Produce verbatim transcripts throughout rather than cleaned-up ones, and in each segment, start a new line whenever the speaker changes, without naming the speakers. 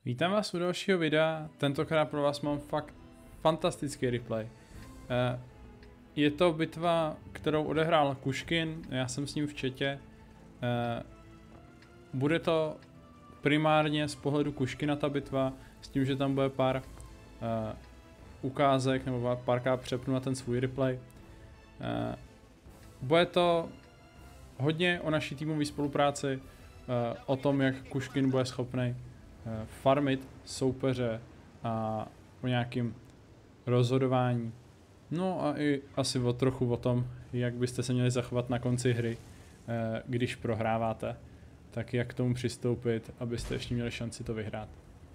Vítám vás u dalšího videa, tentokrát pro vás mám fakt fantastický replay. Je to bitva, kterou odehrál Kuškin, já jsem s ním v chatě. Bude to primárně z pohledu Kuškina ta bitva, s tím, že tam bude pár ukázek nebo párkrát přepnu na ten svůj replay. Bude to hodně o naší týmové spolupráci, o tom, jak Kuškin bude schopný farmit soupeře a o nějakým rozhodování. No a i asi o trochu o tom, jak byste se měli zachovat na konci hry, když prohráváte. Tak jak k tomu přistoupit, abyste ještě měli šanci to vyhrát.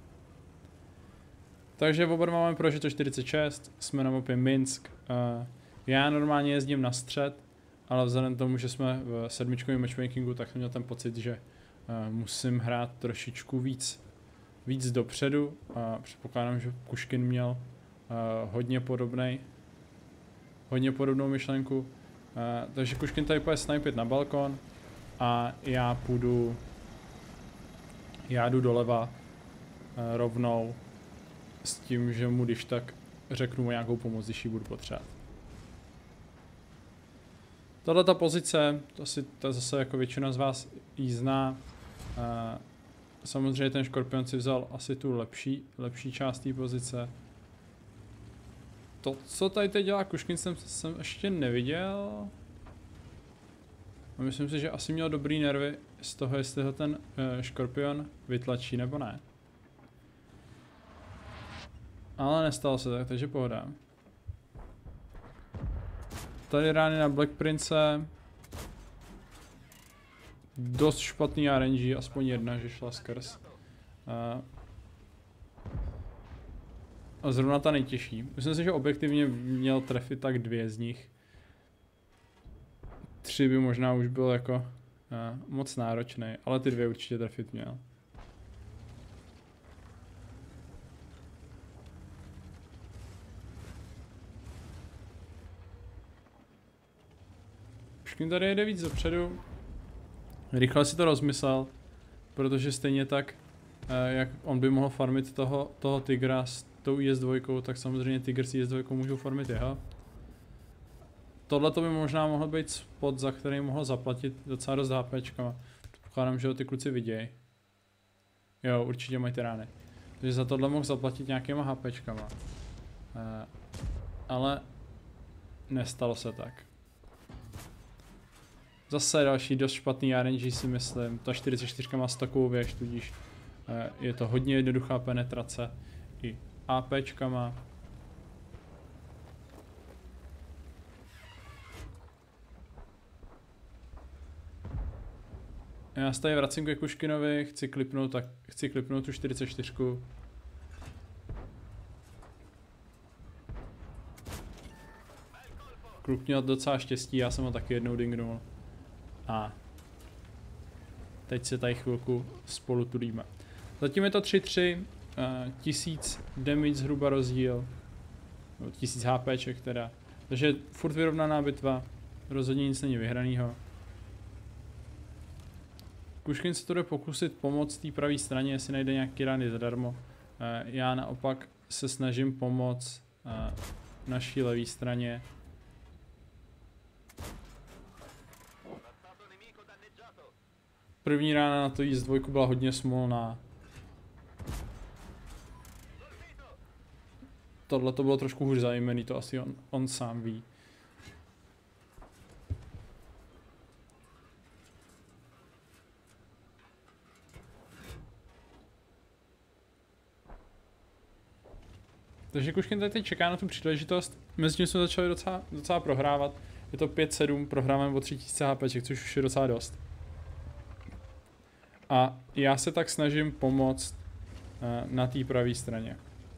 Takže oba máme prožito čtyřicet šest, jsme na mapě Minsk. Já normálně jezdím na střed, ale vzhledem k tomu, že jsme v sedmičkovém matchmakingu, tak jsem měl ten pocit, že musím hrát trošičku víc víc dopředu a předpokládám, že Kuškin měl uh, hodně podobnej, hodně podobnou myšlenku. Uh, takže Kuškin tady půjde snipit na balkon a já půjdu, já jdu doleva uh, rovnou s tím, že mu když tak řeknu mu nějakou pomoc, když ji budu potřebovat. Tahle ta pozice, to si to zase jako většina z vás jí zná. Uh, Samozřejmě ten Škorpion si vzal asi tu lepší, lepší část té pozice. To, co tady teď dělá Kuškin, jsem, jsem ještě neviděl. A myslím si, že asi měl dobrý nervy z toho, jestli ho ten uh, Škorpion vytlačí nebo ne. Ale nestalo se tak, takže pohoda. Tady rány na Black Prince. Dost špatný R N G, aspoň jedna, že šla skrz. Uh, a zrovna ta nejtěžší. Myslím si, že objektivně měl trefit tak dvě z nich. Tři by možná už byl jako uh, moc náročný, ale ty dvě určitě trefit měl. Kuškin tady jede víc dopředu. Rychle si to rozmyslel, protože stejně tak, jak on by mohl farmit toho, toho Tigra s tou I S dva, tak samozřejmě Tigr s I S dva můžou farmit jeho. Tohle to by možná mohl být spot, za který mohl zaplatit docela dost HPčkama. Pokládám, že ho ty kluci vidějí. Jo, určitě mají ty rány. Takže za tohle mohl zaplatit nějakýma HPčkama. Ale nestalo se tak. Zase další dost špatný R N G si myslím, ta čtyřicet čtyři má takovou věž, tudíž eh, je to hodně jednoduchá penetrace i APčkama. Já se tady vracím ke Kuškinovi, chci klipnout, tak chci klipnout tu čtyřicet čtyři. Kluk měl docela štěstí, já jsem ho taky jednou dingnul. A teď se tady chvilku spolu tudíme. Zatím je to tři tři, uh, tisíc damage zhruba rozdíl, no, tisíc HPček teda, takže furt vyrovnaná bitva, rozhodně nic není vyhranýho. Kuškin se to jde pokusit pomoct té pravé straně, jestli najde nějaký rány zadarmo. Uh, já naopak se snažím pomoct uh, naší levé straně. První rána na to I S dva byla hodně smolná. Tohle to bylo trošku hůř zajímaný, to asi on, on sám ví. Takže Kuškin tady teď čeká na tu příležitost. Mezitím jsme začali docela, docela prohrávat. Je to pět sedm, prohráváme o tři tisíce HPček, což už je docela dost. A já se tak snažím pomoct uh, na té pravé straně.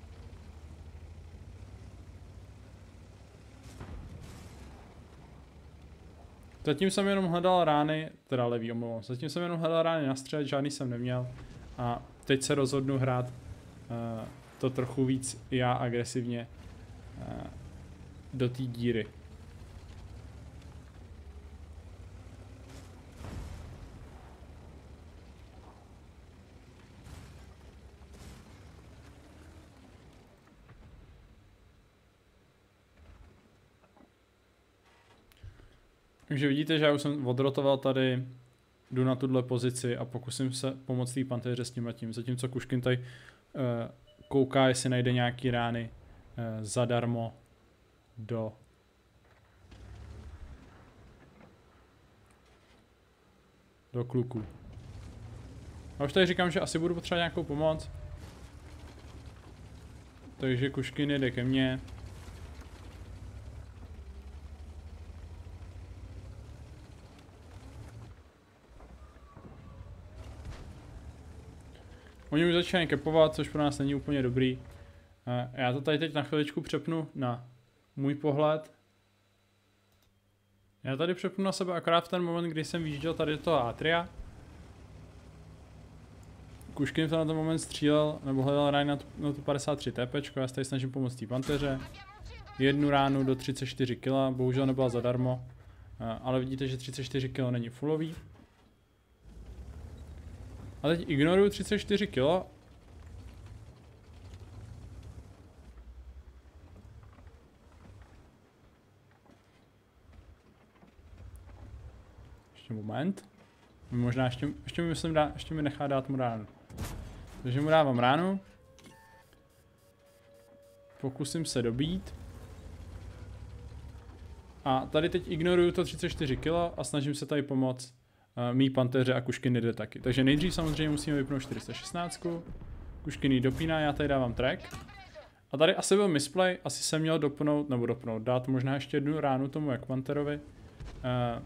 Zatím jsem jenom hledal rány, teda levý, omlouvám. Zatím jsem jenom hledal rány na střed, žádný jsem neměl. A teď se rozhodnu hrát uh, to trochu víc já agresivně uh, do té díry. Takže vidíte, že já už jsem odrotoval tady, jdu na tuhle pozici a pokusím se pomoct té pantéře s tím tím. Zatímco Kuškin tady uh, kouká, jestli najde nějaký rány uh, zadarmo do do kluků. A už tady říkám, že asi budu potřebovat nějakou pomoc. Takže Kuškin jede ke mně. Oni už začínají kepovat, což pro nás není úplně dobrý. Já to tady teď na chviličku přepnu na můj pohled. Já tady přepnu na sebe akorát v ten moment, kdy jsem vyjížděl tady do toho Atria. Kuškin to na ten moment střílel, nebo hledal rány na tu, na tu padesát tři TPčko, já se tady snažím pomoct té panteře. Jednu ránu do třicet čtyři kila, bohužel nebyla zadarmo. Ale vidíte, že třicet čtyři kila není fullový. A teď ignoruju třicet čtyři kila. Ještě moment. Možná ještě, ještě mi myslím dá, ještě mi nechá dát mu ránu. Takže mu dávám ránu. Pokusím se dobít. A tady teď ignoruju to třicet čtyři kila a snažím se tady pomoct uh, mý panteře a Kuškin jde taky. Takže nejdřív samozřejmě musíme vypnout čtyři sta šestnáct. Kuškin ji dopíná, já tady dávám track. A tady asi byl misplay, asi jsem měl dopnout, nebo dopnout, dát možná ještě jednu ránu tomu jak panterovi. Uh,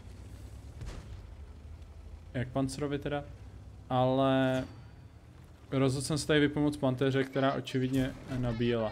jak pancerovi teda. Ale rozhodl jsem se tady vypomoct panteře, která očividně nabíjela.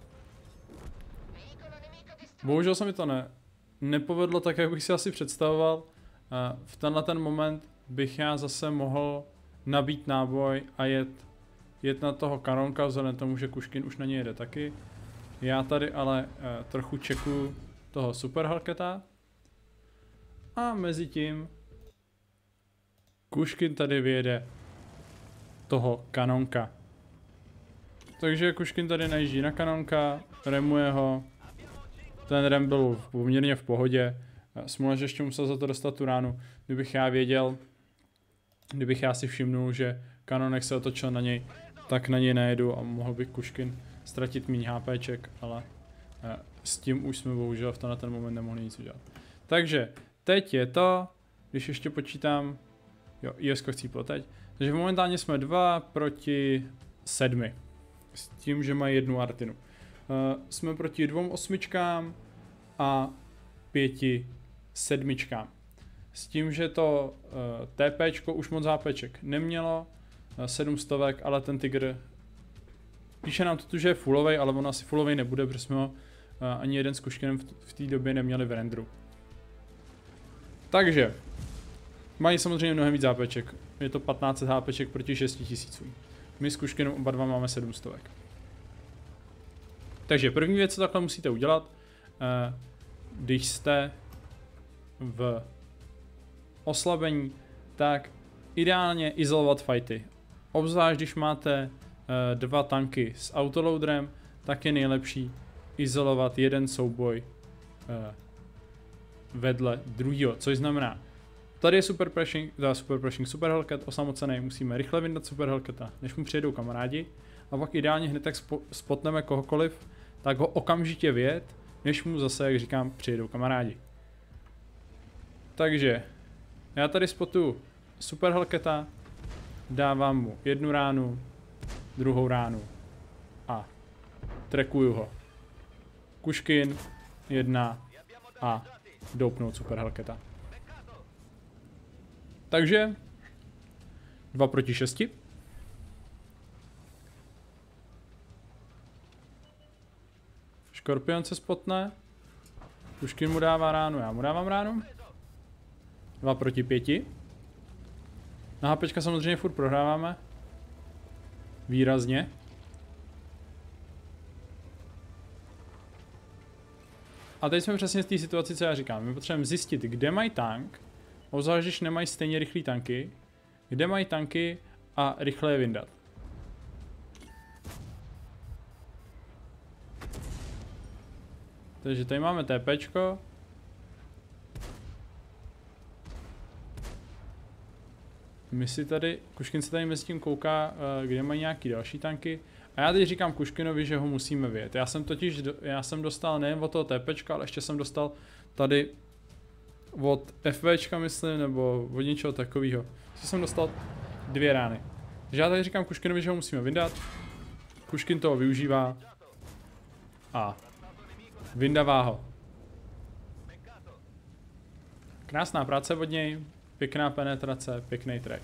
Bohužel se mi to ne, nepovedlo tak, jak bych si asi představoval. V tenhle ten moment bych já zase mohl nabít náboj a jet, jet na toho kanonka, vzhledem tomu, že Kuškin už na něj jede taky. Já tady ale uh, trochu čekuju toho Super Halketa. A mezi tím Kuškin tady vyjede toho kanonka. Takže Kuškin tady najíždí na kanonka, remuje ho. Ten rem byl poměrně v pohodě. Smůla, že ještě musel za to dostat tu ránu. Kdybych já věděl, kdybych já si všimnul, že kanonek se otočil na něj, tak na něj nejedu a mohl bych Kuškin ztratit míň HPček, ale s tím už jsme bohužel v tenhle ten moment nemohli nic udělat. Takže teď je to, když ještě počítám, jo, I S ko chcíplo teď, takže momentálně jsme dva proti sedmi, s tím, že mají jednu Artinu. Uh, jsme proti dvou osmičkám a pěti sedmičkám. S tím, že to uh, TPčko už moc HPček nemělo, uh, sedm stovek, ale ten Tiger píše nám to tu, že je fullovej, ale on asi fullovej nebude, protože jsme ho uh, ani jeden s Kuškinem v, v té době neměli v renderu. Takže mají samozřejmě mnohem víc HPček. Je to patnáct set HPček proti šesti tisícům. My s Kuškinem oba dva máme sedm stovek. Takže první věc, co takhle musíte udělat, když jste v oslabení, tak ideálně izolovat fighty. Obzvlášť když máte dva tanky s autoloaderem, tak je nejlepší izolovat jeden souboj vedle druhého, což znamená, tady je super pressing, teda super pressing, super Hellcat osamocený, musíme rychle vyndat super Hellcata, než mu přijedou kamarádi, a pak ideálně hned tak spotneme kohokoliv, tak ho okamžitě vyjet, než mu zase, jak říkám, přijedou kamarádi. Takže já tady spotuju super Hellcata, dávám mu jednu ránu, druhou ránu a trekuju ho. Kuškin, jedna a doupnout super Hellcata. Takže dva proti šesti. Škorpion se spotne. Kuškin mu dává ránu, já mu dávám ránu. dva proti pěti. Na HPčka samozřejmě furt prohráváme. Výrazně. A teď jsme přesně v té situaci, co já říkám. My potřebujeme zjistit, kde mají tank, obzvlášť když nemají stejně rychlý tanky, kde mají tanky a rychle je vyndat. Takže tady máme TPčko. my si tady, Kuškin se tady mezi tím kouká, uh, kde mají nějaký další tanky. A já teď říkám Kuškinovi, že ho musíme vyjet. Já jsem totiž, do, já jsem dostal nejen od toho TPčka, ale ještě jsem dostal tady od FVčka, myslím, nebo od něčeho takového. Jsem dostal dvě rány. Takže já tady říkám Kuškinovi, že ho musíme vydat. Kuškin toho využívá. A vyndavá ho. Krásná práce od něj, pěkná penetrace, pěkný track.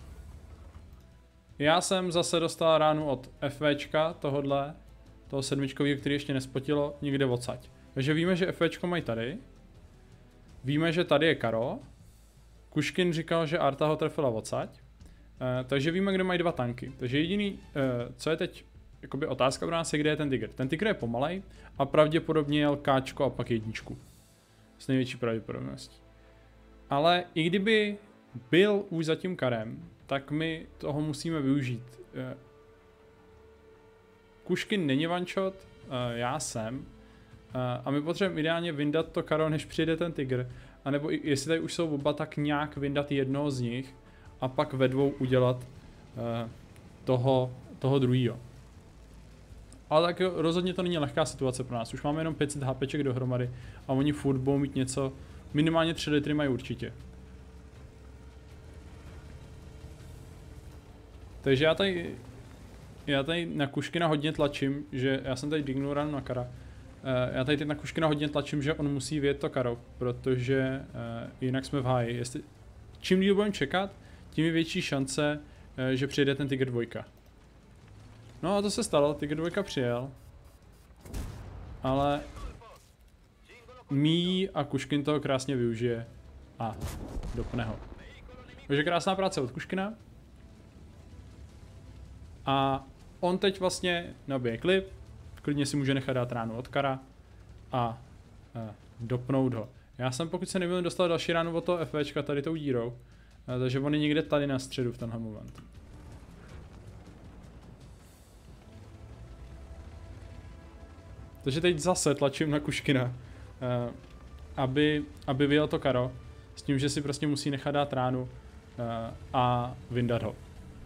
Já jsem zase dostal ránu od FVčka, tohodle, toho sedmičkového, který ještě nespotilo, někde odsaď. Takže víme, že FVčko mají tady. Víme, že tady je Karo. Kuškin říkal, že Arta ho trefila odsaď. E, takže víme, kde mají dva tanky. Takže jediný, e, co je teď jakoby otázka pro nás je, kde je ten Tiger. Ten Tiger je pomalej a pravděpodobně jel Káčko a pak jedničku. S největší pravděpodobností. Ale i kdyby byl už za tím Karem, tak my toho musíme využít. Kuškin není one shot, já jsem. A my potřebujeme ideálně vyndat to Karo, než přijde ten Tiger. A nebo jestli tady už jsou oba, tak nějak vyndat jednoho z nich a pak ve dvou udělat toho, toho druhýho. Ale tak rozhodně to není lehká situace pro nás. Už máme jenom pět set HPček dohromady a oni furt budou mít něco. Minimálně tři litry mají určitě. Takže já tady, já tady na Kuškina hodně tlačím, že já jsem tady dignul ránu na Kara. Já tady teď na Kuškina hodně tlačím, že on musí vyjet to Karo, protože uh, jinak jsme v háji. Jestli, čím díl budeme čekat, tím je větší šance, uh, že přijede ten Tiger dva. No a to se stalo, Tiger dva přijel. Ale Mí a Kuškin toho krásně využije a dopne ho. Takže krásná práce od Kuškina. A on teď vlastně nabije klip, klidně si může nechat dát ránu od Kara a e, dopnout ho. Já jsem, pokud se nebyl, dostal další ránu od toho FVčka tady tou dírou, e, takže on je někde tady na středu v tenhle moment. Takže teď zase tlačím na Kuškina, e, aby, aby vyjel to Karo, s tím, že si prostě musí nechat dát ránu e, a vyndat ho.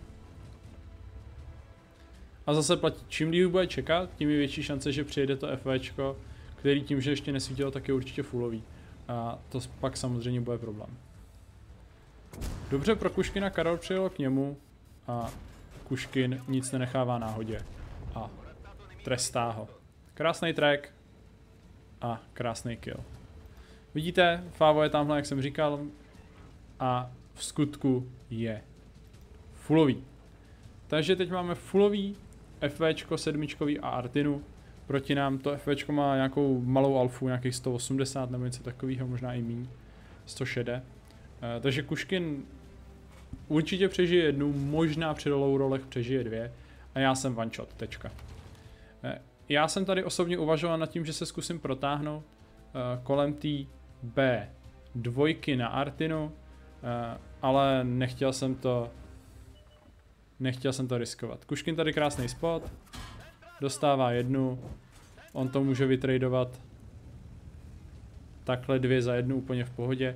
A zase platí, čím díl bude čekat, tím je větší šance, že přijede to FVčko, který tím, že ještě nesvítilo, tak je určitě fullový. A to pak samozřejmě bude problém. Dobře, pro Kuškina Karol přijel k němu a Kuškin nic nenechává náhodě a trestá ho. Krásný track a krásný kill. Vidíte, Favo je tamhle, jak jsem říkal, a v skutku je fullový. Takže teď máme fullový FVčko, sedmičkový a Artinu. Proti nám to FVčko má nějakou malou alfu, nějakých sto osmdesát nebo něco takového, možná i míň, sto šedesát. E, takže Kuškin určitě přežije jednu, možná při low rolech přežije dvě a já jsem one shot, tečka. E, já jsem tady osobně uvažoval nad tím, že se zkusím protáhnout e, kolem té bé dva na Artinu, e, ale nechtěl jsem to Nechtěl jsem to riskovat. Kuškin tady krásný spot. Dostává jednu. On to může vytradovat takhle dvě za jednu úplně v pohodě.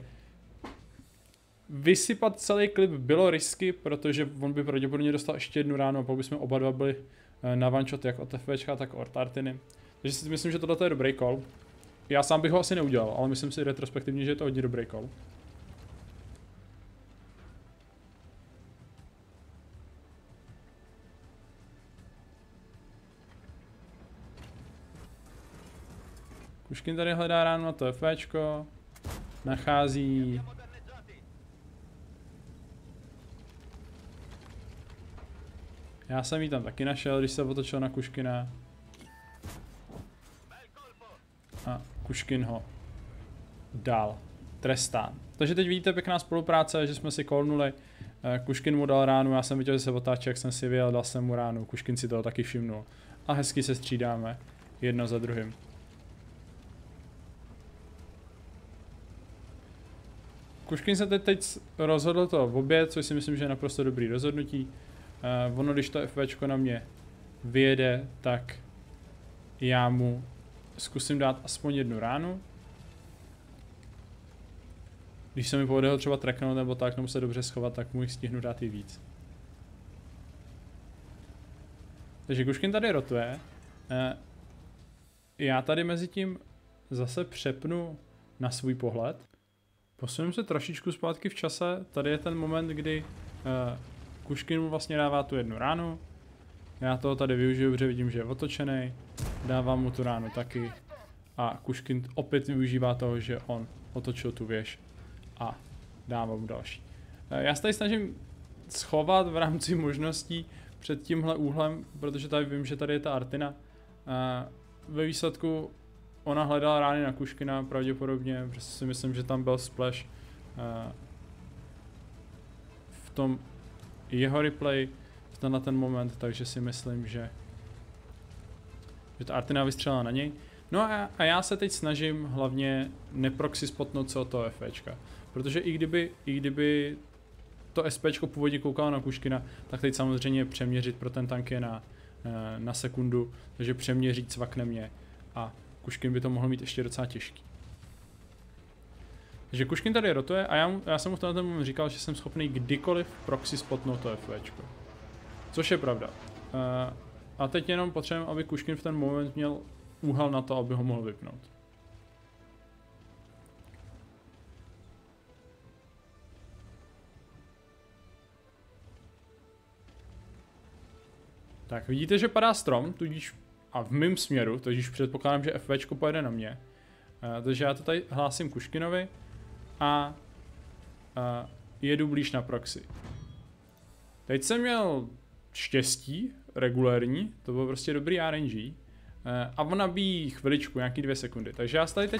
Vysypat celý klip bylo risky, protože on by pravděpodobně dostal ještě jednu ránu a pak bychom oba dva byli na one shot jak od FVčka, tak od Artiny. Takže si myslím, že tohle je dobrý call. Já sám bych ho asi neudělal, ale myslím si retrospektivně, že je to hodně dobrý call. Kuškin tady hledá ránu na to FVčko, nachází. Já jsem ji tam taky našel, když se otočil na Kuškina. A Kuškin ho dal trestán. Takže teď vidíte pěkná spolupráce, že jsme si kolnuli. Kuškin mu dal ránu, já jsem viděl, že se otáčí, jak jsem si vyjel, dal jsem mu ránu. Kuškin si toho taky všimnul. A hezky se střídáme, jedno za druhým. Kuškin se teď, teď rozhodl to v obě, což si myslím, že je naprosto dobrý rozhodnutí. Uh, ono, když to FVčko na mě vyjede, tak já mu zkusím dát aspoň jednu ránu. když se mi povede ho třeba tracknout nebo tak, nebo se dobře schovat, tak mu jich stihnu dát i víc. Takže Kuškin tady rotuje. Já tady mezi tím zase přepnu na svůj pohled. Posuneme se trošičku zpátky v čase. Tady je ten moment, kdy Kuškin mu vlastně dává tu jednu ránu. Já toho tady využiju, protože vidím, že je otočený. Dávám mu tu ránu taky. A Kuškin opět využívá toho, že on otočil tu věž. A dávám mu další. Já se tady snažím schovat v rámci možností před tímhle úhlem, protože tady vím, že tady je ta Artina. Ve výsledku ona hledala rány na Kuškina pravděpodobně, protože si myslím, že tam byl splash v tom jeho replay v tenhle ten moment, takže si myslím, že, že ta Artina vystřelila na něj. No a, a já se teď snažím hlavně neproxy spotnout se od toho FPčka, protože i kdyby, i kdyby to SPčko původně koukalo na Kuškina, tak teď samozřejmě přeměřit pro ten tank je na, na sekundu, takže přeměřit cvakne mě a Kuškin by to mohl mít ještě docela těžký. Takže Kuškin tady rotuje a já, mu, já jsem mu v tenhle moment říkal, že jsem schopný kdykoliv proxy spotnout to FPčko. Což je pravda. A teď jenom potřebujeme, aby Kuškin v ten moment měl úhel na to, aby ho mohl vypnout. Tak vidíte, že padá strom, tudíž a v mém směru, tudíž předpokládám, že FPčko pojede na mě. Uh, takže já to tady hlásím Kuškinovi a uh, jedu blíž na proxy. Teď jsem měl štěstí, regulérní, to bylo prostě dobrý R N G. Uh, a on nabíjí chviličku, nějaký dvě sekundy. Takže já se tady teď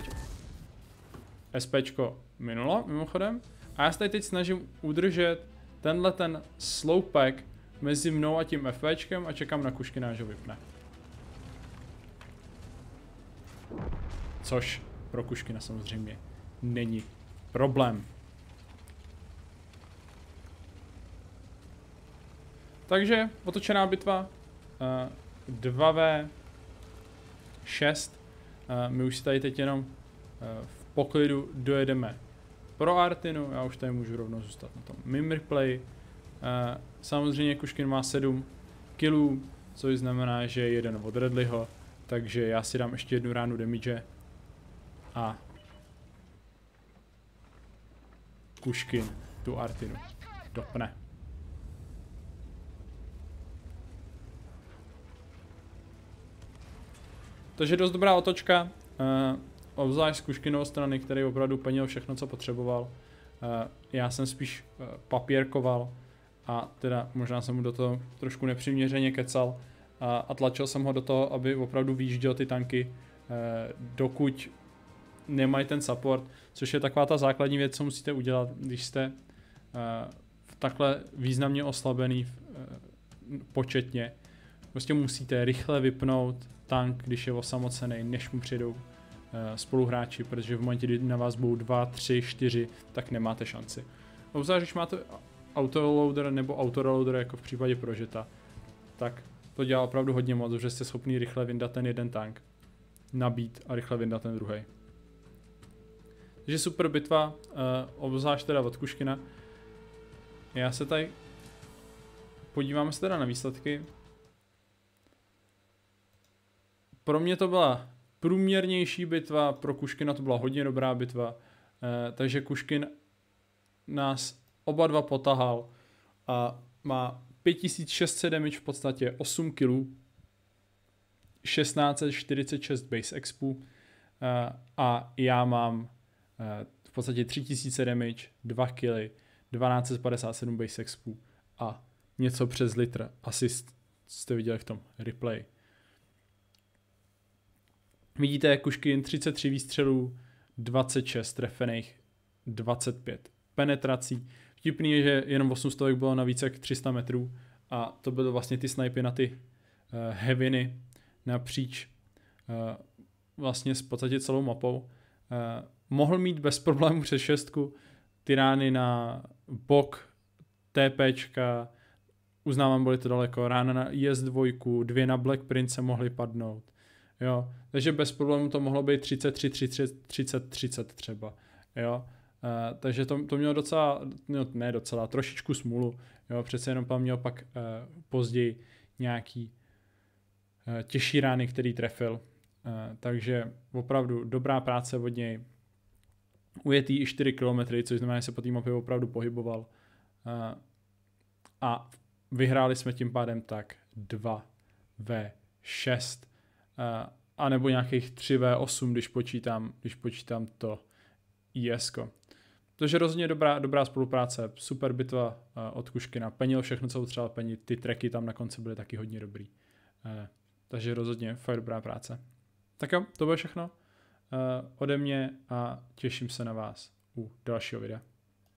SPčko minulo, mimochodem. A já se tady teď snažím udržet tenhle ten sloupek mezi mnou a tím FPčkem a čekám na Kuškina, že ho vypne. Což pro Kuškina samozřejmě není problém. Takže otočená bitva, dva vé šest, my už si tady teď jenom v poklidu dojedeme pro Artinu, já už tady můžu rovnou zůstat na tom Mimreplay. Samozřejmě Kuškin má sedm kilů, což znamená, že je jeden od Redleyho, takže já si dám ještě jednu ránu damage a Kuškin tu Artinu dopne. Takže dost dobrá otočka, uh, obzvlášť z Kuškinovou strany, který opravdu plnil všechno, co potřeboval. Uh, já jsem spíš uh, papírkoval a teda možná jsem mu do toho trošku nepřiměřeně kecal a, a tlačil jsem ho do toho, aby opravdu vyjížděl ty tanky, uh, dokud nemají ten support, což je taková ta základní věc, co musíte udělat, když jste uh, takhle významně oslabený uh, početně. Prostě musíte rychle vypnout tank, když je osamocený, než mu přijdou uh, spoluhráči, protože v momentě, kdy na vás budou dva, tři, čtyři, tak nemáte šanci. Obzvlášť, když máte autoloader nebo autoreloader, jako v případě Prožeta, tak to dělá opravdu hodně moc, že jste schopný rychle vyndat ten jeden tank, nabít a rychle vyndat ten druhý. Takže super bitva, uh, obzvlášť teda od Kuškina. Já se tady podíváme se teda na výsledky. Pro mě to byla průměrnější bitva, pro Kuškina to byla hodně dobrá bitva, uh, takže Kuškin nás oba dva potahal a má pět tisíc šest set damage, v podstatě osm kilů, šestnáct set čtyřicet šest base expu uh, a já mám uh, v podstatě tři tisíce damage, dva killy, dvanáct set padesát sedm base expu a něco přes litr asist, jste viděli v tom replay. Vidíte, Kuškin třicet tři výstřelů, dvacet šest trefených, dvacet pět penetrací. Vtipný je, že jenom osm stovek bylo na více jak tři sta metrů a to byly vlastně ty snipy na ty uh, heaviny napříč uh, vlastně v podstatě celou mapou. Uh, mohl mít bez problémů přes šestku ty rány na bok, TPčka, uznávám, byly to daleko, rána na I S dva, dvě na Black Prince mohly padnout. Jo, takže bez problémů to mohlo být třicet tři, třicet, třicet, třicet třeba. Jo. takže to, to mělo docela, no, ne docela, trošičku smůlu. Jo, přece jenom pan měl pak uh, později nějaký uh, těžší rány, který trefil. Uh, takže opravdu dobrá práce od něj. Ujetý i čtyři kilometry, což znamená, že se po té mapě opravdu pohyboval. Uh, a vyhráli jsme tím pádem tak dva v šest. Uh, a nebo nějakých tři v osm, když počítám, když počítám to í es ko. Takže rozhodně dobrá, dobrá spolupráce, super bitva uh, od Kuškina, penil všechno, co potřeboval penit, ty tracky tam na konci byly taky hodně dobrý. Uh, takže rozhodně fakt dobrá práce. Tak jo, to bylo všechno uh, ode mě a těším se na vás u dalšího videa.